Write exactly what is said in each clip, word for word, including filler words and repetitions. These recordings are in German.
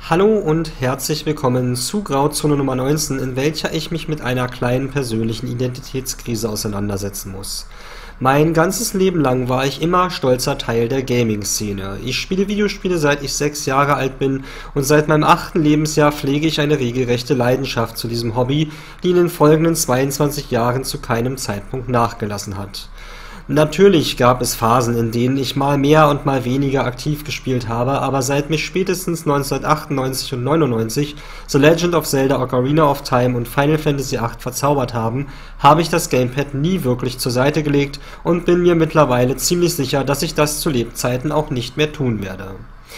Hallo und herzlich willkommen zu Grauzone Nummer neunzehn, in welcher ich mich mit einer kleinen persönlichen Identitätskrise auseinandersetzen muss. Mein ganzes Leben lang war ich immer stolzer Teil der Gaming-Szene. Ich spiele Videospiele, seit ich sechs Jahre alt bin, und seit meinem achten Lebensjahr pflege ich eine regelrechte Leidenschaft zu diesem Hobby, die in den folgenden zweiundzwanzig Jahren zu keinem Zeitpunkt nachgelassen hat. Natürlich gab es Phasen, in denen ich mal mehr und mal weniger aktiv gespielt habe, aber seit mich spätestens neunzehnhundertachtundneunzig und neunundneunzig The Legend of Zelda Ocarina of Time und Final Fantasy acht verzaubert haben, habe ich das Gamepad nie wirklich zur Seite gelegt und bin mir mittlerweile ziemlich sicher, dass ich das zu Lebzeiten auch nicht mehr tun werde.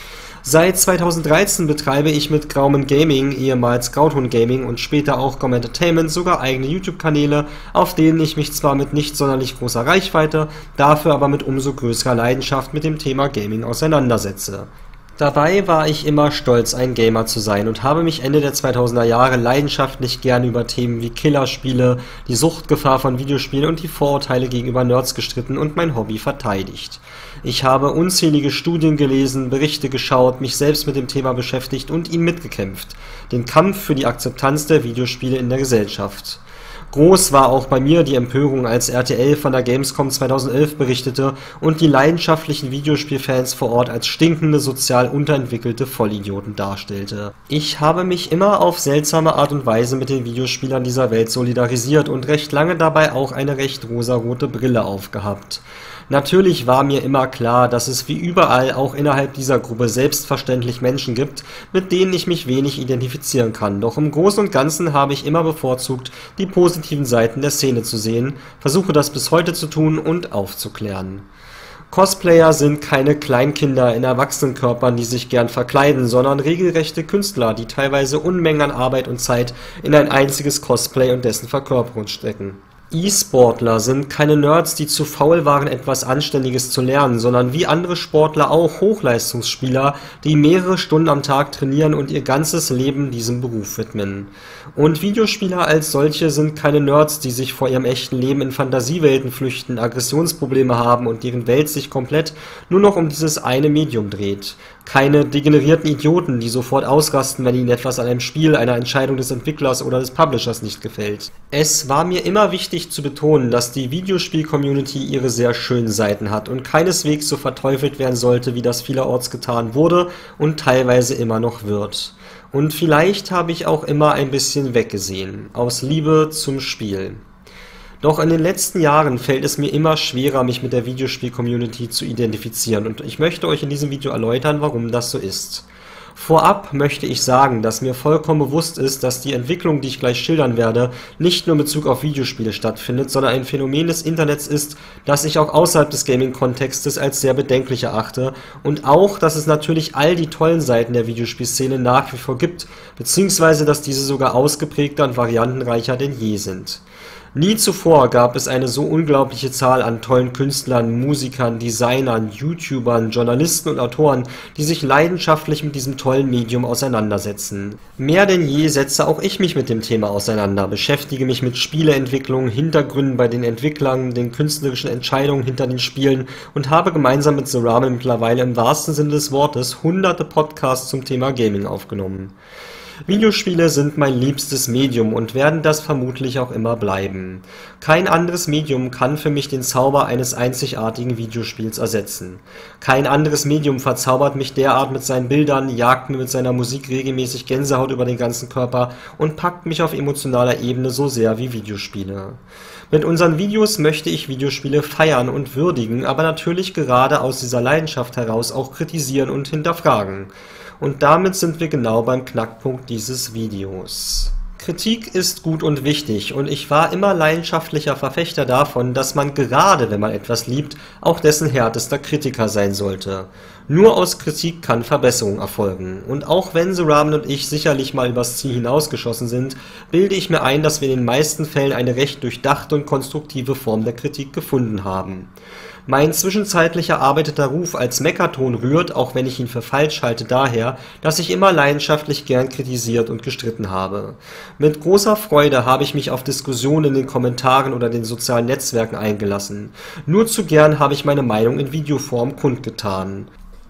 Seit zweitausenddreizehn betreibe ich mit Grauman Gaming, ehemals Grautun Gaming und später auch Gom Entertainment, sogar eigene YouTube-Kanäle, auf denen ich mich zwar mit nicht sonderlich großer Reichweite, dafür aber mit umso größerer Leidenschaft mit dem Thema Gaming auseinandersetze. Dabei war ich immer stolz, ein Gamer zu sein und habe mich Ende der zweitausender Jahre leidenschaftlich gern über Themen wie Killerspiele, die Suchtgefahr von Videospielen und die Vorurteile gegenüber Nerds gestritten und mein Hobby verteidigt. Ich habe unzählige Studien gelesen, Berichte geschaut, mich selbst mit dem Thema beschäftigt und ihn mitgekämpft. Den Kampf für die Akzeptanz der Videospiele in der Gesellschaft. Groß war auch bei mir die Empörung, als R T L von der Gamescom zweitausendelf berichtete und die leidenschaftlichen Videospielfans vor Ort als stinkende, sozial unterentwickelte Vollidioten darstellte. Ich habe mich immer auf seltsame Art und Weise mit den Videospielern dieser Welt solidarisiert und recht lange dabei auch eine recht rosarote Brille aufgehabt. Natürlich war mir immer klar, dass es wie überall auch innerhalb dieser Gruppe selbstverständlich Menschen gibt, mit denen ich mich wenig identifizieren kann, doch im Großen und Ganzen habe ich immer bevorzugt, die positiven Seiten der Szene zu sehen, versuche das bis heute zu tun und aufzuklären. Cosplayer sind keine Kleinkinder in Erwachsenenkörpern, die sich gern verkleiden, sondern regelrechte Künstler, die teilweise Unmengen an Arbeit und Zeit in ein einziges Cosplay und dessen Verkörperung stecken. E-Sportler sind keine Nerds, die zu faul waren, etwas Anständiges zu lernen, sondern wie andere Sportler auch Hochleistungsspieler, die mehrere Stunden am Tag trainieren und ihr ganzes Leben diesem Beruf widmen. Und Videospieler als solche sind keine Nerds, die sich vor ihrem echten Leben in Fantasiewelten flüchten, Aggressionsprobleme haben und deren Welt sich komplett nur noch um dieses eine Medium dreht. Keine degenerierten Idioten, die sofort ausrasten, wenn ihnen etwas an einem Spiel, einer Entscheidung des Entwicklers oder des Publishers nicht gefällt. Es war mir immer wichtig zu betonen, dass die Videospiel-Community ihre sehr schönen Seiten hat und keineswegs so verteufelt werden sollte, wie das vielerorts getan wurde und teilweise immer noch wird. Und vielleicht habe ich auch immer ein bisschen weggesehen, aus Liebe zum Spiel. Doch in den letzten Jahren fällt es mir immer schwerer, mich mit der Videospiel-Community zu identifizieren, und ich möchte euch in diesem Video erläutern, warum das so ist. Vorab möchte ich sagen, dass mir vollkommen bewusst ist, dass die Entwicklung, die ich gleich schildern werde, nicht nur in Bezug auf Videospiele stattfindet, sondern ein Phänomen des Internets ist, das ich auch außerhalb des Gaming-Kontextes als sehr bedenklich erachte, und auch, dass es natürlich all die tollen Seiten der Videospielszene nach wie vor gibt, beziehungsweise dass diese sogar ausgeprägter und variantenreicher denn je sind. Nie zuvor gab es eine so unglaubliche Zahl an tollen Künstlern, Musikern, Designern, YouTubern, Journalisten und Autoren, die sich leidenschaftlich mit diesem tollen Medium auseinandersetzen. Mehr denn je setze auch ich mich mit dem Thema auseinander, beschäftige mich mit Spieleentwicklung, Hintergründen bei den Entwicklern, den künstlerischen Entscheidungen hinter den Spielen und habe gemeinsam mit The Ramen mittlerweile im wahrsten Sinne des Wortes hunderte Podcasts zum Thema Gaming aufgenommen. Videospiele sind mein liebstes Medium und werden das vermutlich auch immer bleiben. Kein anderes Medium kann für mich den Zauber eines einzigartigen Videospiels ersetzen. Kein anderes Medium verzaubert mich derart mit seinen Bildern, jagt mir mit seiner Musik regelmäßig Gänsehaut über den ganzen Körper und packt mich auf emotionaler Ebene so sehr wie Videospiele. Mit unseren Videos möchte ich Videospiele feiern und würdigen, aber natürlich gerade aus dieser Leidenschaft heraus auch kritisieren und hinterfragen. Und damit sind wir genau beim Knackpunkt dieses Videos. Kritik ist gut und wichtig, und ich war immer leidenschaftlicher Verfechter davon, dass man gerade, wenn man etwas liebt, auch dessen härtester Kritiker sein sollte. Nur aus Kritik kann Verbesserung erfolgen, und auch wenn The Ramen und ich sicherlich mal übers Ziel hinausgeschossen sind, bilde ich mir ein, dass wir in den meisten Fällen eine recht durchdachte und konstruktive Form der Kritik gefunden haben. Mein zwischenzeitlich erarbeiteter Ruf als Meckerton rührt, auch wenn ich ihn für falsch halte, daher, dass ich immer leidenschaftlich gern kritisiert und gestritten habe. Mit großer Freude habe ich mich auf Diskussionen in den Kommentaren oder den sozialen Netzwerken eingelassen. Nur zu gern habe ich meine Meinung in Videoform kundgetan.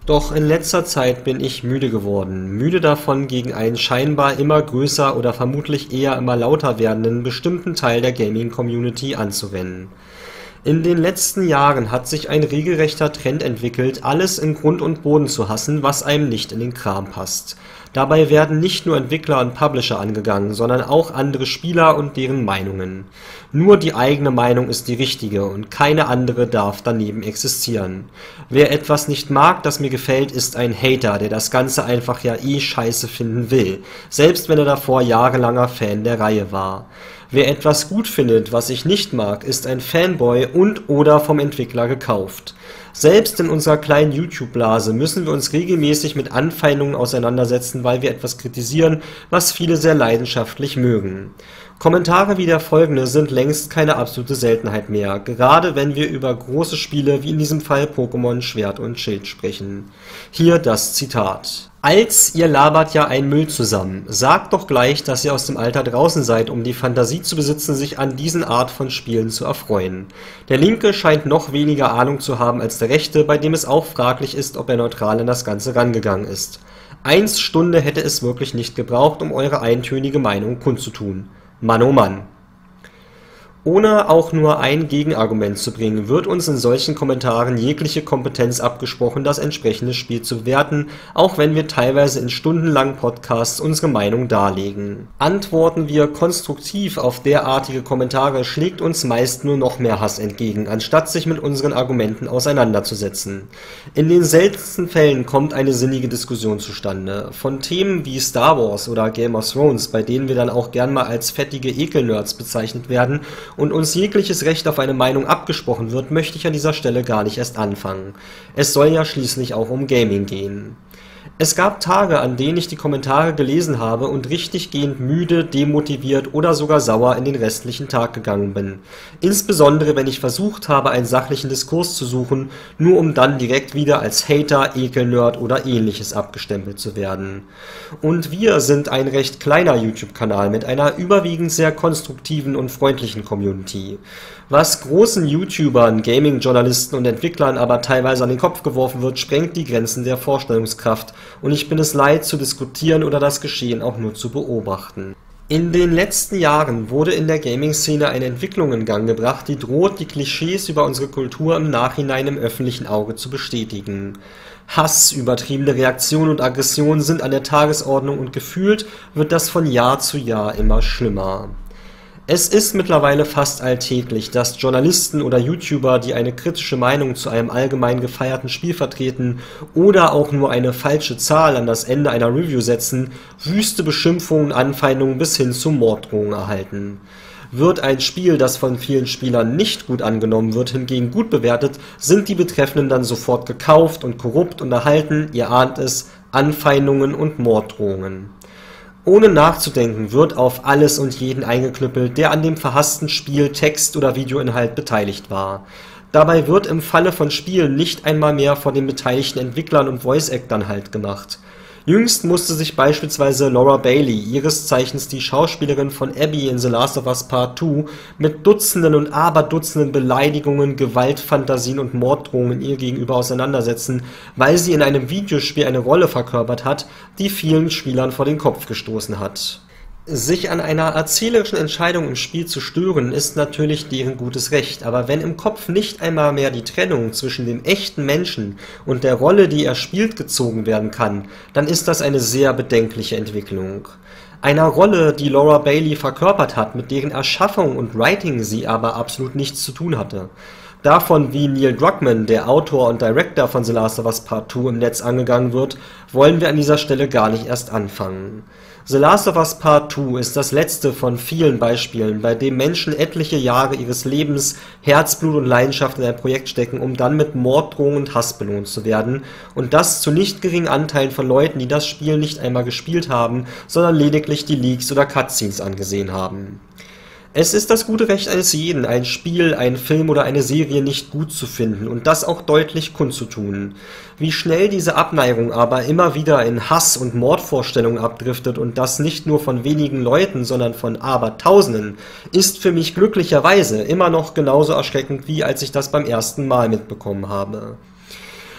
Doch in letzter Zeit bin ich müde geworden, müde davon, gegen einen scheinbar immer größer oder vermutlich eher immer lauter werdenden bestimmten Teil der Gaming-Community anzuwenden. In den letzten Jahren hat sich ein regelrechter Trend entwickelt, alles in Grund und Boden zu hassen, was einem nicht in den Kram passt. Dabei werden nicht nur Entwickler und Publisher angegangen, sondern auch andere Spieler und deren Meinungen. Nur die eigene Meinung ist die richtige und keine andere darf daneben existieren. Wer etwas nicht mag, das mir gefällt, ist ein Hater, der das Ganze einfach ja eh scheiße finden will, selbst wenn er davor jahrelanger Fan der Reihe war. Wer etwas gut findet, was ich nicht mag, ist ein Fanboy und oder vom Entwickler gekauft. Selbst in unserer kleinen YouTube-Blase müssen wir uns regelmäßig mit Anfeindungen auseinandersetzen, weil wir etwas kritisieren, was viele sehr leidenschaftlich mögen. Kommentare wie der folgende sind längst keine absolute Seltenheit mehr, gerade wenn wir über große Spiele wie in diesem Fall Pokémon Schwert und Schild sprechen. Hier das Zitat. Als ihr labert ja einen Müll zusammen. Sagt doch gleich, dass ihr aus dem Alter draußen seid, um die Fantasie zu besitzen, sich an diesen Art von Spielen zu erfreuen. Der Linke scheint noch weniger Ahnung zu haben als der Rechte, bei dem es auch fraglich ist, ob er neutral an das Ganze rangegangen ist. Eins Stunde hätte es wirklich nicht gebraucht, um eure eintönige Meinung kundzutun. Mann oh Mann. Ohne auch nur ein Gegenargument zu bringen, wird uns in solchen Kommentaren jegliche Kompetenz abgesprochen, das entsprechende Spiel zu bewerten, auch wenn wir teilweise in stundenlangen Podcasts unsere Meinung darlegen. Antworten wir konstruktiv auf derartige Kommentare, schlägt uns meist nur noch mehr Hass entgegen, anstatt sich mit unseren Argumenten auseinanderzusetzen. In den seltensten Fällen kommt eine sinnige Diskussion zustande. Von Themen wie Star Wars oder Game of Thrones, bei denen wir dann auch gern mal als fettige Ekelnerds bezeichnet werden, und uns jegliches Recht auf eine Meinung abgesprochen wird, möchte ich an dieser Stelle gar nicht erst anfangen. Es soll ja schließlich auch um Gaming gehen. Es gab Tage, an denen ich die Kommentare gelesen habe und richtiggehend müde, demotiviert oder sogar sauer in den restlichen Tag gegangen bin. Insbesondere, wenn ich versucht habe, einen sachlichen Diskurs zu suchen, nur um dann direkt wieder als Hater, Ekelnerd oder ähnliches abgestempelt zu werden. Und wir sind ein recht kleiner YouTube-Kanal mit einer überwiegend sehr konstruktiven und freundlichen Community. Was großen YouTubern, Gaming-Journalisten und Entwicklern aber teilweise an den Kopf geworfen wird, sprengt die Grenzen der Vorstellungskraft, und ich bin es leid, zu diskutieren oder das Geschehen auch nur zu beobachten. In den letzten Jahren wurde in der Gaming-Szene eine Entwicklung in Gang gebracht, die droht, die Klischees über unsere Kultur im Nachhinein im öffentlichen Auge zu bestätigen. Hass, übertriebene Reaktionen und Aggressionen sind an der Tagesordnung und gefühlt wird das von Jahr zu Jahr immer schlimmer. Es ist mittlerweile fast alltäglich, dass Journalisten oder YouTuber, die eine kritische Meinung zu einem allgemein gefeierten Spiel vertreten oder auch nur eine falsche Zahl an das Ende einer Review setzen, wüste Beschimpfungen, Anfeindungen bis hin zu Morddrohungen erhalten. Wird ein Spiel, das von vielen Spielern nicht gut angenommen wird, hingegen gut bewertet, sind die Betreffenden dann sofort gekauft und korrupt und erhalten, ihr ahnt es, Anfeindungen und Morddrohungen. Ohne nachzudenken wird auf alles und jeden eingeknüppelt, der an dem verhassten Spiel, Text oder Videoinhalt beteiligt war. Dabei wird im Falle von Spielen nicht einmal mehr vor den beteiligten Entwicklern und Voice-Actern Halt gemacht. Jüngst musste sich beispielsweise Laura Bailey, ihres Zeichens die Schauspielerin von Abby in The Last of Us Part zwei, mit Dutzenden und Aberdutzenden Beleidigungen, Gewaltfantasien und Morddrohungen ihr gegenüber auseinandersetzen, weil sie in einem Videospiel eine Rolle verkörpert hat, die vielen Spielern vor den Kopf gestoßen hat. Sich an einer erzählerischen Entscheidung im Spiel zu stören, ist natürlich deren gutes Recht, aber wenn im Kopf nicht einmal mehr die Trennung zwischen dem echten Menschen und der Rolle, die er spielt, gezogen werden kann, dann ist das eine sehr bedenkliche Entwicklung. Einer Rolle, die Laura Bailey verkörpert hat, mit deren Erschaffung und Writing sie aber absolut nichts zu tun hatte. Davon, wie Neil Druckmann, der Autor und Director von The Last of Us Part zwei, im Netz angegangen wird, wollen wir an dieser Stelle gar nicht erst anfangen. The Last of Us Part zwei ist das letzte von vielen Beispielen, bei dem Menschen etliche Jahre ihres Lebens, Herzblut und Leidenschaft in ein Projekt stecken, um dann mit Morddrohungen und Hass belohnt zu werden, und das zu nicht geringen Anteilen von Leuten, die das Spiel nicht einmal gespielt haben, sondern lediglich die Leaks oder Cutscenes angesehen haben. Es ist das gute Recht eines jeden, ein Spiel, einen Film oder eine Serie nicht gut zu finden und das auch deutlich kundzutun. Wie schnell diese Abneigung aber immer wieder in Hass und Mordvorstellungen abdriftet und das nicht nur von wenigen Leuten, sondern von Abertausenden, ist für mich glücklicherweise immer noch genauso erschreckend, wie als ich das beim ersten Mal mitbekommen habe.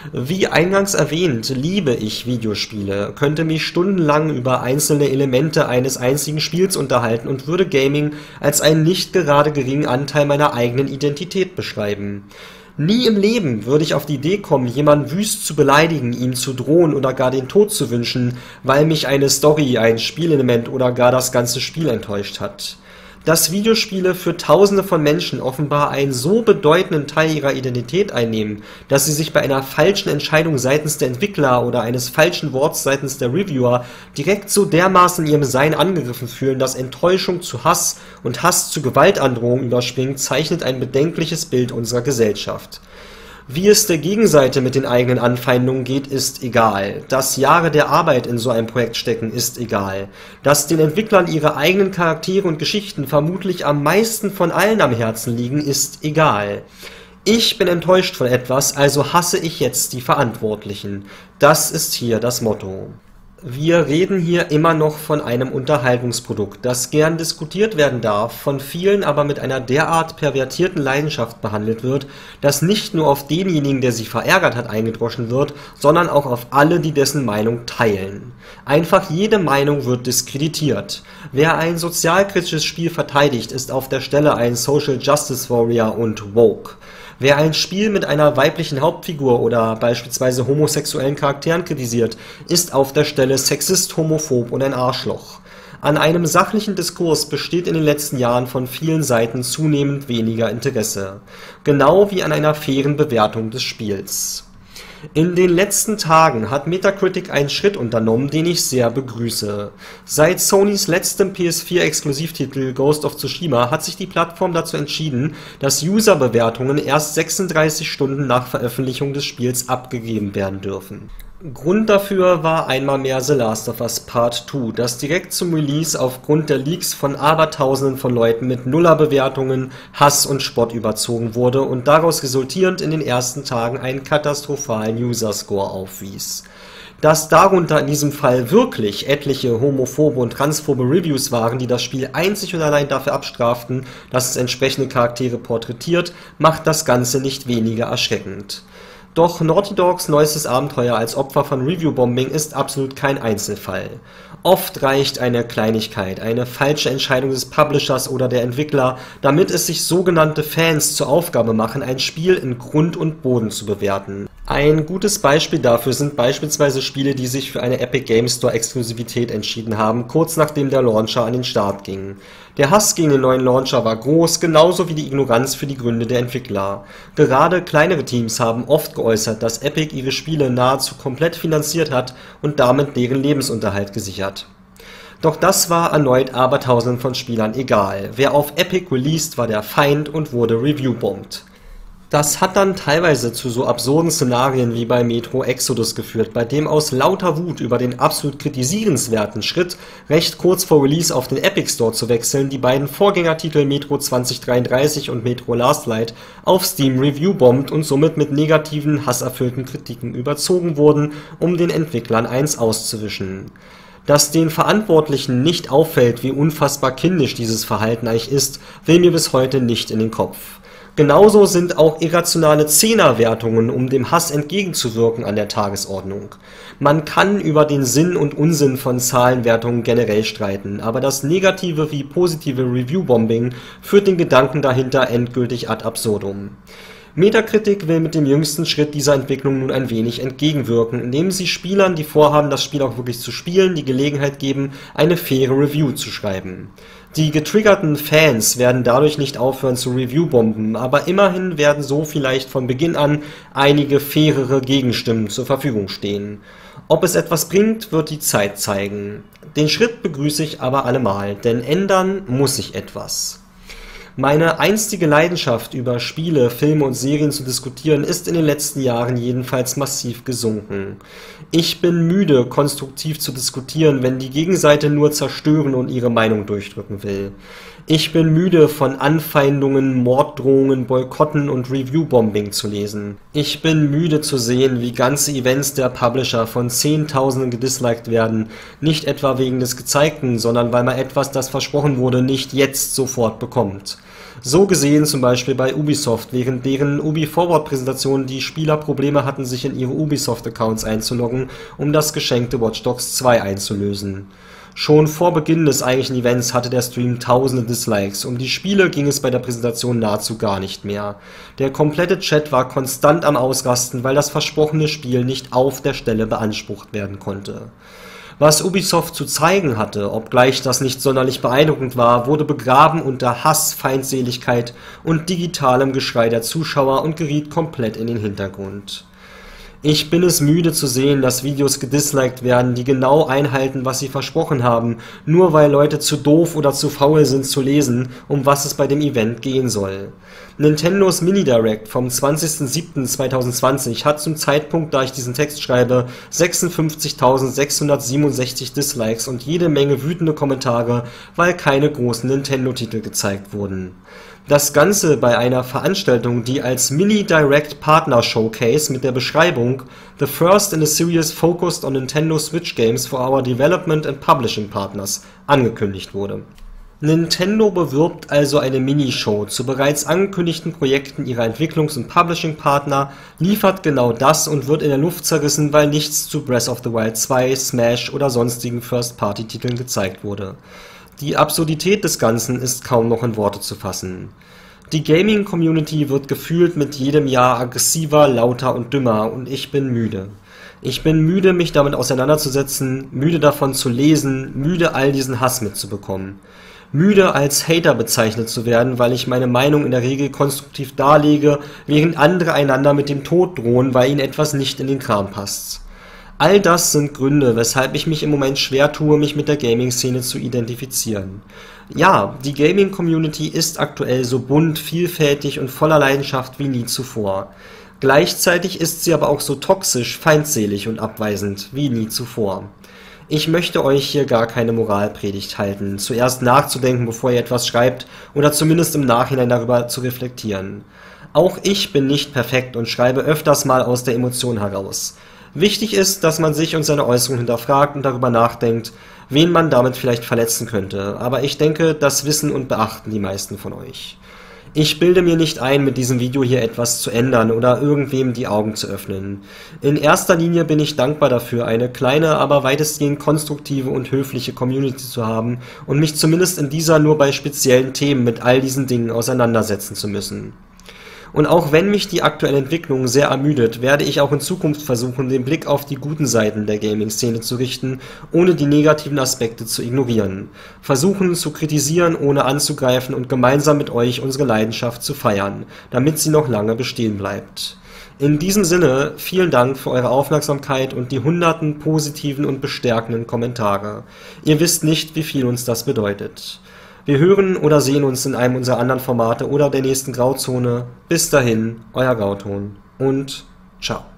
Wie eingangs erwähnt, liebe ich Videospiele, könnte mich stundenlang über einzelne Elemente eines einzigen Spiels unterhalten und würde Gaming als einen nicht gerade geringen Anteil meiner eigenen Identität beschreiben. Nie im Leben würde ich auf die Idee kommen, jemanden wüst zu beleidigen, ihm zu drohen oder gar den Tod zu wünschen, weil mich eine Story, ein Spielelement oder gar das ganze Spiel enttäuscht hat. Dass Videospiele für Tausende von Menschen offenbar einen so bedeutenden Teil ihrer Identität einnehmen, dass sie sich bei einer falschen Entscheidung seitens der Entwickler oder eines falschen Worts seitens der Reviewer direkt so dermaßen in ihrem Sein angegriffen fühlen, dass Enttäuschung zu Hass und Hass zu Gewaltandrohung überspringt, zeichnet ein bedenkliches Bild unserer Gesellschaft. Wie es der Gegenseite mit den eigenen Anfeindungen geht, ist egal. Dass Jahre der Arbeit in so einem Projekt stecken, ist egal. Dass den Entwicklern ihre eigenen Charaktere und Geschichten vermutlich am meisten von allen am Herzen liegen, ist egal. Ich bin enttäuscht von etwas, also hasse ich jetzt die Verantwortlichen. Das ist hier das Motto. Wir reden hier immer noch von einem Unterhaltungsprodukt, das gern diskutiert werden darf, von vielen aber mit einer derart pervertierten Leidenschaft behandelt wird, dass nicht nur auf denjenigen, der sich verärgert hat, eingedroschen wird, sondern auch auf alle, die dessen Meinung teilen. Einfach jede Meinung wird diskreditiert. Wer ein sozialkritisches Spiel verteidigt, ist auf der Stelle ein Social Justice Warrior und woke. Wer ein Spiel mit einer weiblichen Hauptfigur oder beispielsweise homosexuellen Charakteren kritisiert, ist auf der Stelle Sexist, homophob und ein Arschloch. An einem sachlichen Diskurs besteht in den letzten Jahren von vielen Seiten zunehmend weniger Interesse. Genau wie an einer fairen Bewertung des Spiels. In den letzten Tagen hat Metacritic einen Schritt unternommen, den ich sehr begrüße. Seit Sonys letztem P S vier Exklusivtitel Ghost of Tsushima hat sich die Plattform dazu entschieden, dass User-Bewertungen erst sechsunddreißig Stunden nach Veröffentlichung des Spiels abgegeben werden dürfen. Grund dafür war einmal mehr The Last of Us Part zwei, das direkt zum Release aufgrund der Leaks von Abertausenden von Leuten mit Nuller-Bewertungen, Hass und Spott überzogen wurde und daraus resultierend in den ersten Tagen einen katastrophalen User-Score aufwies. Dass darunter in diesem Fall wirklich etliche homophobe und transphobe Reviews waren, die das Spiel einzig und allein dafür abstraften, dass es entsprechende Charaktere porträtiert, macht das Ganze nicht weniger erschreckend. Doch Naughty Dogs neuestes Abenteuer als Opfer von Review-Bombing ist absolut kein Einzelfall. Oft reicht eine Kleinigkeit, eine falsche Entscheidung des Publishers oder der Entwickler, damit es sich sogenannte Fans zur Aufgabe machen, ein Spiel in Grund und Boden zu bewerten. Ein gutes Beispiel dafür sind beispielsweise Spiele, die sich für eine Epic Games Store Exklusivität entschieden haben, kurz nachdem der Launcher an den Start ging. Der Hass gegen den neuen Launcher war groß, genauso wie die Ignoranz für die Gründe der Entwickler. Gerade kleinere Teams haben oft geäußert, dass Epic ihre Spiele nahezu komplett finanziert hat und damit deren Lebensunterhalt gesichert. Doch das war erneut Abertausenden von Spielern egal. Wer auf Epic released, war der Feind und wurde reviewbombt. Das hat dann teilweise zu so absurden Szenarien wie bei Metro Exodus geführt, bei dem aus lauter Wut über den absolut kritisierenswerten Schritt, recht kurz vor Release auf den Epic Store zu wechseln, die beiden Vorgängertitel Metro zwanzig dreiunddreißig und Metro Last Light auf Steam reviewbombt und somit mit negativen, hasserfüllten Kritiken überzogen wurden, um den Entwicklern eins auszuwischen. Dass den Verantwortlichen nicht auffällt, wie unfassbar kindisch dieses Verhalten eigentlich ist, will mir bis heute nicht in den Kopf. Genauso sind auch irrationale Zehnerwertungen, um dem Hass entgegenzuwirken, an der Tagesordnung. Man kann über den Sinn und Unsinn von Zahlenwertungen generell streiten, aber das negative wie positive Review-Bombing führt den Gedanken dahinter endgültig ad absurdum. Metacritic will mit dem jüngsten Schritt dieser Entwicklung nun ein wenig entgegenwirken, indem sie Spielern, die vorhaben, das Spiel auch wirklich zu spielen, die Gelegenheit geben, eine faire Review zu schreiben. Die getriggerten Fans werden dadurch nicht aufhören zu Review-bomben, aber immerhin werden so vielleicht von Beginn an einige fairere Gegenstimmen zur Verfügung stehen. Ob es etwas bringt, wird die Zeit zeigen. Den Schritt begrüße ich aber allemal, denn ändern muss sich etwas. Meine einstige Leidenschaft, über Spiele, Filme und Serien zu diskutieren, ist in den letzten Jahren jedenfalls massiv gesunken. Ich bin müde, konstruktiv zu diskutieren, wenn die Gegenseite nur zerstören und ihre Meinung durchdrücken will. Ich bin müde von Anfeindungen, Morddrohungen, Boykotten und Review-Bombing zu lesen. Ich bin müde zu sehen, wie ganze Events der Publisher von Zehntausenden gedisliked werden, nicht etwa wegen des Gezeigten, sondern weil man etwas, das versprochen wurde, nicht jetzt sofort bekommt. So gesehen zum Beispiel bei Ubisoft, während deren Ubi-Forward-Präsentation die Spieler Probleme hatten, sich in ihre Ubisoft-Accounts einzuloggen, um das geschenkte Watch Dogs zwei einzulösen. Schon vor Beginn des eigentlichen Events hatte der Stream tausende Dislikes, um die Spiele ging es bei der Präsentation nahezu gar nicht mehr. Der komplette Chat war konstant am Ausrasten, weil das versprochene Spiel nicht auf der Stelle beansprucht werden konnte. Was Ubisoft zu zeigen hatte, obgleich das nicht sonderlich beeindruckend war, wurde begraben unter Hass, Feindseligkeit und digitalem Geschrei der Zuschauer und geriet komplett in den Hintergrund. Ich bin es müde zu sehen, dass Videos gedisliked werden, die genau einhalten, was sie versprochen haben, nur weil Leute zu doof oder zu faul sind zu lesen, um was es bei dem Event gehen soll. Nintendos Mini-Direct vom zwanzigsten siebten zweitausendzwanzig hat zum Zeitpunkt, da ich diesen Text schreibe, sechsundfünfzigtausendsechshundertsiebenundsechzig Dislikes und jede Menge wütende Kommentare, weil keine großen Nintendo-Titel gezeigt wurden. Das Ganze bei einer Veranstaltung, die als Mini-Direct Partner Showcase mit der Beschreibung "The first in a series focused on Nintendo Switch games for our development and publishing partners" angekündigt wurde. Nintendo bewirbt also eine Minishow zu bereits angekündigten Projekten ihrer Entwicklungs- und Publishing-Partner, liefert genau das und wird in der Luft zerrissen, weil nichts zu Breath of the Wild zwei, Smash oder sonstigen First-Party-Titeln gezeigt wurde. Die Absurdität des Ganzen ist kaum noch in Worte zu fassen. Die Gaming-Community wird gefühlt mit jedem Jahr aggressiver, lauter und dümmer und ich bin müde. Ich bin müde, mich damit auseinanderzusetzen, müde davon zu lesen, müde all diesen Hass mitzubekommen. Müde als Hater bezeichnet zu werden, weil ich meine Meinung in der Regel konstruktiv darlege, während andere einander mit dem Tod drohen, weil ihnen etwas nicht in den Kram passt. All das sind Gründe, weshalb ich mich im Moment schwer tue, mich mit der Gaming-Szene zu identifizieren. Ja, die Gaming-Community ist aktuell so bunt, vielfältig und voller Leidenschaft wie nie zuvor. Gleichzeitig ist sie aber auch so toxisch, feindselig und abweisend wie nie zuvor. Ich möchte euch hier gar keine Moralpredigt halten, zuerst nachzudenken, bevor ihr etwas schreibt, oder zumindest im Nachhinein darüber zu reflektieren. Auch ich bin nicht perfekt und schreibe öfters mal aus der Emotion heraus. Wichtig ist, dass man sich und seine Äußerungen hinterfragt und darüber nachdenkt, wen man damit vielleicht verletzen könnte, aber ich denke, das wissen und beachten die meisten von euch. Ich bilde mir nicht ein, mit diesem Video hier etwas zu ändern oder irgendwem die Augen zu öffnen. In erster Linie bin ich dankbar dafür, eine kleine, aber weitestgehend konstruktive und höfliche Community zu haben und mich zumindest in dieser nur bei speziellen Themen mit all diesen Dingen auseinandersetzen zu müssen. Und auch wenn mich die aktuelle Entwicklung sehr ermüdet, werde ich auch in Zukunft versuchen, den Blick auf die guten Seiten der Gaming-Szene zu richten, ohne die negativen Aspekte zu ignorieren. Versuchen zu kritisieren, ohne anzugreifen und gemeinsam mit euch unsere Leidenschaft zu feiern, damit sie noch lange bestehen bleibt. In diesem Sinne, vielen Dank für eure Aufmerksamkeit und die hunderten positiven und bestärkenden Kommentare. Ihr wisst nicht, wie viel uns das bedeutet. Wir hören oder sehen uns in einem unserer anderen Formate oder der nächsten Grauzone. Bis dahin, euer Grauton und ciao.